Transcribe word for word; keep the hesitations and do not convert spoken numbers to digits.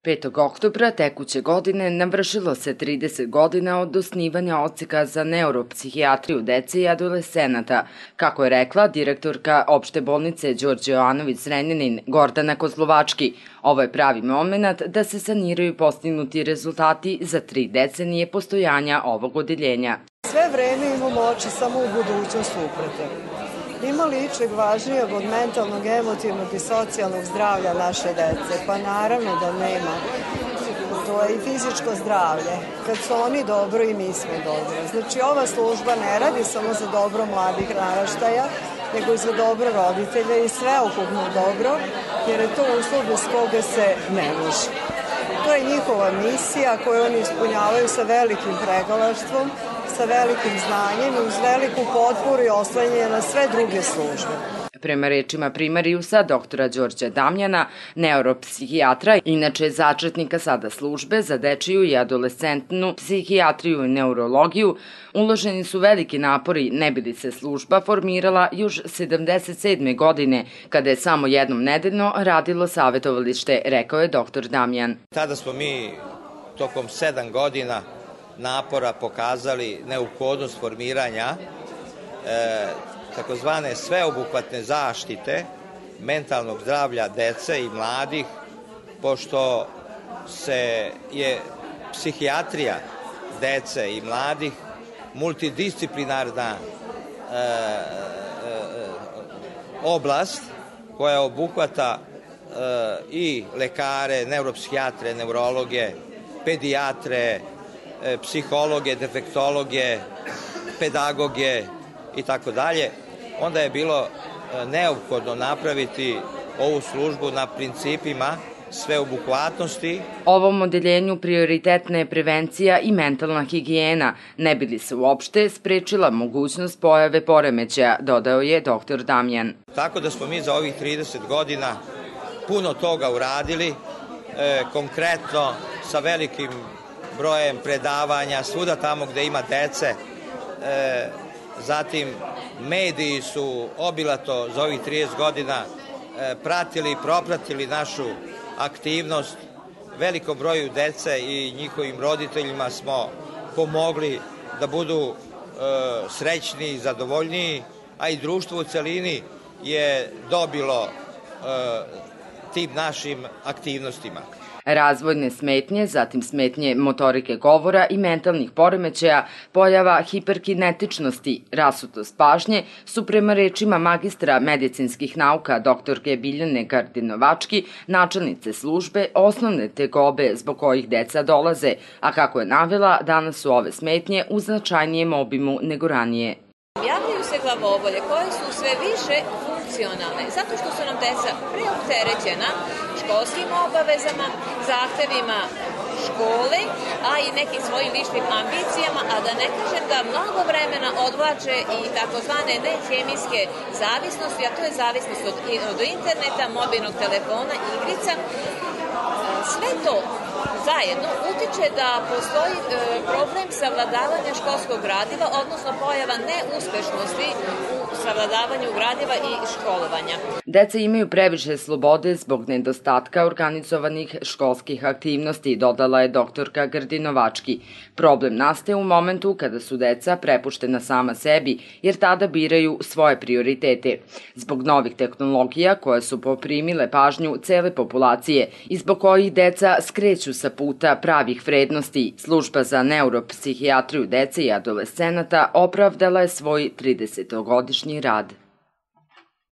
petog oktobra tekuće godine navršilo se trideset godina od osnivanja odseka za neuropsihijatriju dece i adolescenata, kako je rekla direktorka opšte bolnice Đorđe Jovanović Zrenjanin Gordana Kozlovački. Ovo je pravi moment da se saniraju postignuti rezultati za tri decenije postojanja ovog odeljenja. Sve vreme imamo oči samo u budućnost uprete. Ima li ičeg važnijeg od mentalnog, emotivnog i socijalnog zdravlja naše dece? Pa naravno da nema. To je i fizičko zdravlje. Kad su oni dobro i mi smo dobro. Znači ova služba ne radi samo za dobro mladih naraštaja, nego i za dobro roditelja i sveukupno dobro, jer je to uslov bez koga se ne može. To je njihova misija koju oni ispunjavaju sa velikim pregalaštvom, sa velikim znanjem i uz veliku potporu i oslanjanje na sve druge službe. Prema rečima primarijusa doktora Đorđa Damjana, neuropsihijatra, inače začetnika sada službe za dečiju i adolescentnu psihijatriju i neurologiju, uloženi su veliki napori ne bi li se služba formirala još sedamdeset sedme. godine, kada je samo jednom nedeljno radilo savetovalište, rekao je doktor Damjan. Tada smo mi tokom sedam godina napora pokazali neophodnost formiranja e, takozvane sveobuhvatne zaštite mentalnog zdravlja dece i mladih, pošto se je psihijatrija dece i mladih multidisciplinarna e, e, oblast koja obuhvata e, i lekare, neuropsihijatre, neurologe, pedijatre, psihologe, defektologe, pedagoge i tako dalje, onda je bilo neophodno napraviti ovu službu na principima sveobuhvatnosti. Ovom odeljenju prioritetna je prevencija i mentalna higijena, ne bi li se uopšte sprečila mogućnost pojave poremećaja, dodao je doktor Damjan. Tako da smo mi za ovih trideset godina puno toga uradili, e, konkretno sa velikim brojem predavanja svuda tamo gde ima dece. E, zatim, mediji su obilato za ovih trideset godina e, pratili i propratili našu aktivnost. Velikom broju dece i njihovim roditeljima smo pomogli da budu e, srećni i zadovoljniji, a i društvo u celini je dobilo e, tim našim aktivnostima. Razvojne smetnje, zatim smetnje motorike govora i mentalnih poremećaja, pojava hiperkinetičnosti, rasutost pažnje su prema rečima magistra medicinskih nauka doktorke Biljane Gardinovački, načelnice službe, osnovne tegobe zbog kojih deca dolaze, a kako je navela, danas su ove smetnje u značajnijem obimu nego ranije. Javljaju se glavobolje koje su sve više funkcionalne, zato što su nam deca preopterećena školskim obavezama, zahtevima škole, a i nekim svojim ličnim ambicijama, a da ne kažem da mnogo vremena odvlače i takozvane nehemijske zavisnosti, a to je zavisnost od, od interneta, mobilnog telefona, igrica. Sve to zajedno utiče da postoji e, problem savladavanja školskog gradiva, odnosno pojava neuspešnosti u savladavanju gradiva i školovanja. Deca imaju previše slobode zbog nedostatka organizovanih školskih aktivnosti, dodala je doktorka Gardinovački. Problem nastaje u momentu kada su deca prepuštena sama sebi, jer tada biraju svoje prioritete. Zbog novih tehnologija koje su poprimile pažnju cele populacije i zbog kojih deca skreću sa puta pravih vrednosti, služba za neuropsihijatriju dece i adolescenata opravdala je svoj tridesetogodišnji rad.